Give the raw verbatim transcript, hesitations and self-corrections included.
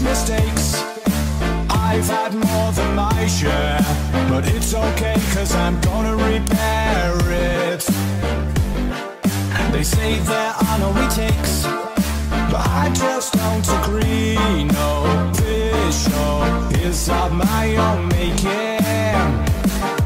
mistakes. I've had more than my share, but it's okay, cause I'm gonna repair it. They say there are no retakes, but I just don't agree. No, this show is of my own making.